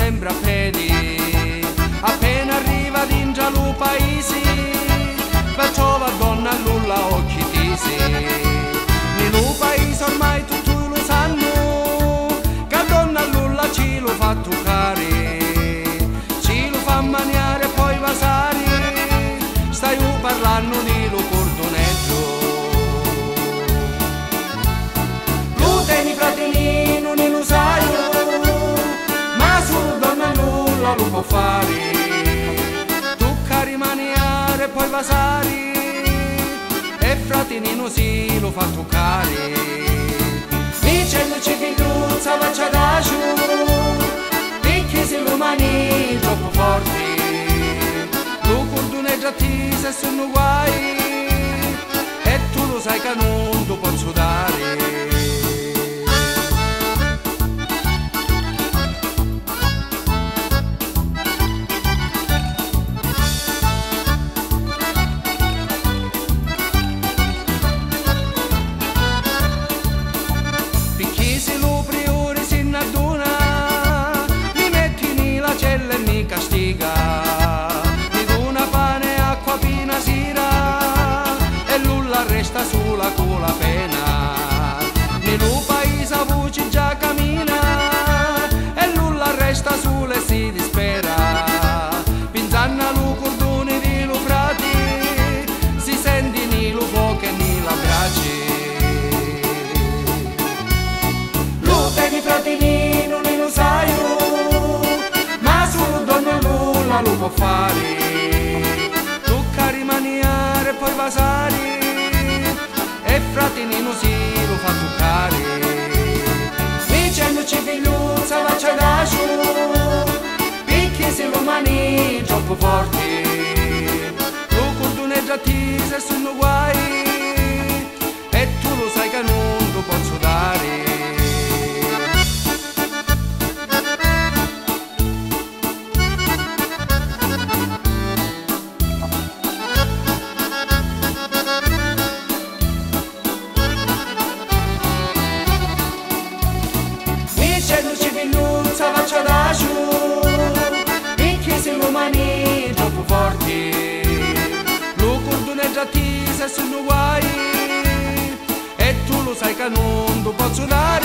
sempre a piedi, appena arriva dentro al paese, perciò va donna nulla occhi tesi. Nel paese ormai tutti lo sanno, che donna nulla ci lo fa toccare, ci lo fa maniare e poi vasare, stai parlando di lo cordoneggio. Lo tieni fratellino, non lo sai, ma solo donna nulla lo può fare, tocca rimaniare e poi vasare, e fratellino si lo fa toccare. Dicendoci figliuzza faccia da giù, perché se lo mani troppo forti, lo cordoneggia ti se sono guai, e tu lo sai che non lo posso dare. Se lo priore si innaduna, mi metti nella cella e mi castiga, mi dona pane e acqua fino a sera, e nulla resta sola con la pena. Nel paese a voce già cammina, e nulla resta sola e si dispera, pensando allo cordone di lo frati, si sente ni lo fuoco e ni la brace. Fratellino, non lo sai, ma solo donna nulla lo può fare, tocca rimaniare e poi vasare, e fratellino si lo fa toccare. Dicendoci figliuzza faccia da giù, perché se lo mani troppo forte, lo cordoneggia ti se sono guai, e tu lo sai che non lo posso dare. Dicendoci figliuzza faccia da giù, perché se lo mani troppo forti, lo cordoneggia ti se sono guai, e tu lo sai che non lo posso dare.